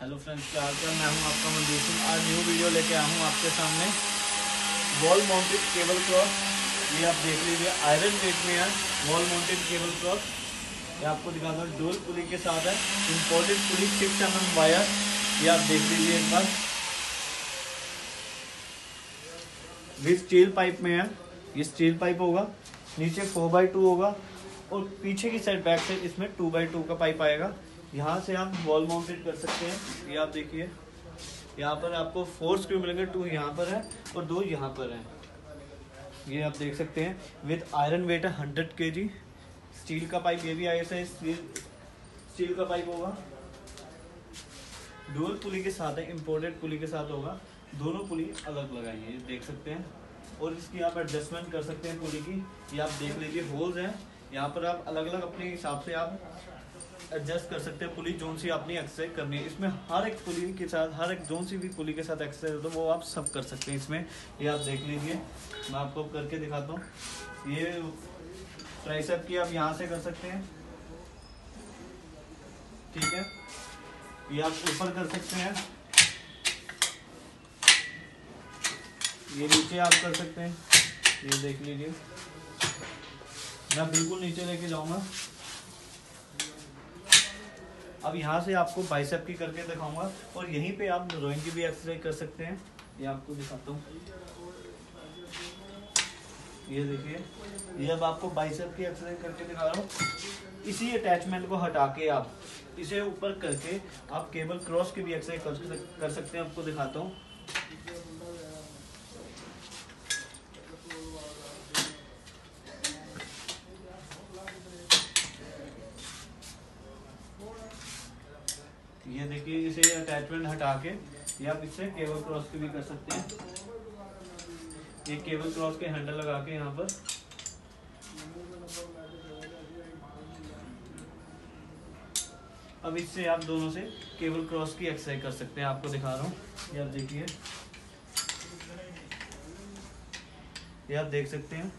Hello friends, क्या हाल चाल। मैं हूं आपका मनदीप सिंह। आज न्यू वीडियो लेके आया हूं आपके सामने। वॉल माउंटेड केबल क्रॉस, ये आप देख लीजिए, आयरन वेट में है। वॉल माउंटेड केबल क्रॉस ये आपको दिखाता हूँ। डुअल पुली के साथ है, इम्पोर्टेड पुली 6 mm वायर। ये आप देख लीजिए एक बार, विद स्टील पाइप में है। ये स्टील पाइप होगा, नीचे 4x2 होगा और पीछे की साइड बैक साइड इसमें 2x2 का पाइप आएगा। यहाँ से आप वॉल माउंटेड कर सकते हैं। ये आप देखिए, यहाँ पर आपको 4 स्क्रू मिलेंगे, 2 यहाँ पर है और 2 यहाँ पर है। ये आप देख सकते हैं, विद आयरन वेट है 100 kg। स्टील का पाइप ये भी आया है, स्टील का पाइप होगा। डुअल पुली के साथ है, इम्पोर्टेड पुली के साथ होगा। दोनों पुली अलग लगाएंगे, ये देख सकते हैं। और इसकी आप एडजस्टमेंट कर सकते हैं पुली की। ये आप देख लीजिए, होल्स हैं यहाँ पर। आप अलग अलग अपने हिसाब से आप एडजस्ट कर सकते हैं पुली, जोन सी अपनी एक्सरसाइज करनी है। इसमें हर एक पुली के साथ, हर एक जोन सी भी पुली के साथ एक्सरसाइज होता है, वो आप सब कर सकते हैं इसमें। ये आप देख लीजिए, मैं आपको करके दिखाता हूँ। ये ट्राइसेप की आप यहाँ से कर सकते हैं, ठीक है। ये आप ऊपर कर सकते हैं, ये नीचे आप कर सकते हैं। ये देख लीजिए, मैं बिल्कुल नीचे लेके जाऊंगा। अब यहाँ से आपको बाइसेप की करके दिखाऊंगा और यहीं पे आप रोइंग की भी एक्सरसाइज कर सकते हैं। ये आपको दिखाता हूँ, ये देखिए, ये अब आपको बाइसेप की एक्सरसाइज करके दिखा रहा हूँ। इसी अटैचमेंट को हटा के आप इसे ऊपर करके आप केबल क्रॉस की भी एक्सरसाइज कर सकते हैं। आपको दिखाता हूँ। ये देखिए, इसे अटैचमेंट हटा के ये आप इससे केबल क्रॉस की भी कर सकते हैं। ये केबल क्रॉस के हैंडल लगा के यहाँ पर अब इससे आप दोनों से केबल क्रॉस की एक्सरसाइज कर सकते हैं। आपको दिखा रहा हूँ, ये आप देखिए, ये आप देख सकते हैं।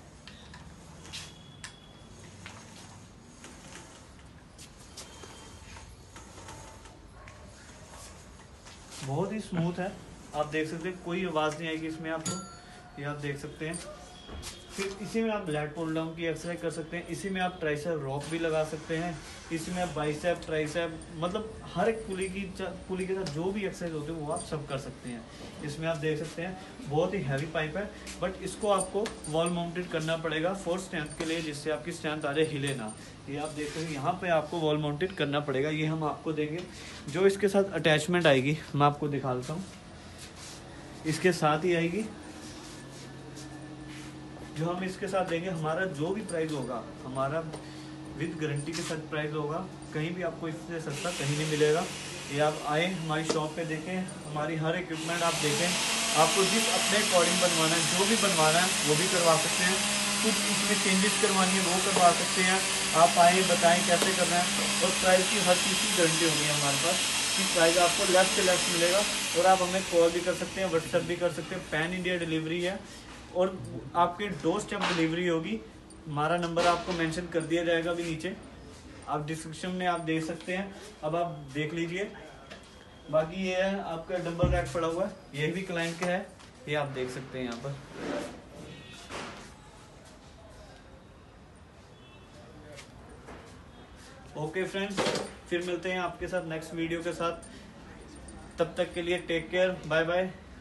बहुत ही स्मूथ है, आप देख सकते हैं, कोई आवाज़ नहीं आएगी इसमें आपको। ये आप देख सकते हैं। फिर इसी में आप लैट पुल डाउन की एक्सरसाइज कर सकते हैं। इसी में आप ट्राइसेप रॉक भी लगा सकते हैं। इसी में आप बाइसेप, ट्राइसेप, मतलब हर एक पुली के साथ जो भी एक्सरसाइज होती है वो आप सब कर सकते हैं। इसमें आप देख सकते हैं, बहुत ही हैवी पाइप है, बट इसको आपको वॉल माउंटेड करना पड़ेगा फॉर स्ट्रेंथ के लिए, जिससे आपकी स्ट्रेंथ आगे हिले ना। ये आप देख सकते हैं, यहाँ पे आपको वॉल माउंटेड करना पड़ेगा। ये हम आपको देंगे, जो इसके साथ अटैचमेंट आएगी मैं आपको दिखा देता हूँ। इसके साथ ही आएगी, जो हम इसके साथ देंगे। हमारा जो भी प्राइस होगा, हमारा विद गारंटी के साथ प्राइस होगा। कहीं भी आपको इससे सस्ता कहीं नहीं मिलेगा। ये आप आए हमारी शॉप पे देखें, हमारी हर इक्विपमेंट आप देखें। आपको जिस अपने अकॉर्डिंग बनवाना है, जो भी बनवाना है वो भी करवा सकते हैं। कुछ इसमें चेंजेस करवानी है वो करवा सकते हैं। आप आए, बताएं कैसे करना है। और प्राइस की हर चीज़ की गारंटी होगी हमारे पास कि प्राइस आपको लेस से लेस मिलेगा। और आप हमें कॉल भी कर सकते हैं, व्हाट्सएप भी कर सकते हैं। पैन इंडिया डिलीवरी है और आपके डोर स्टेप डिलीवरी होगी। हमारा नंबर आपको मेंशन कर दिया जाएगा अभी नीचे, आप डिस्क्रिप्शन में आप देख सकते हैं। अब आप देख लीजिए। बाकी ये है आपका डंबल रैक पड़ा हुआ है, ये भी क्लाइंट का है, ये आप देख सकते हैं यहाँ पर। ओके फ्रेंड्स, फिर मिलते हैं आपके साथ नेक्स्ट वीडियो के साथ। तब तक के लिए टेक केयर, बाय बाय।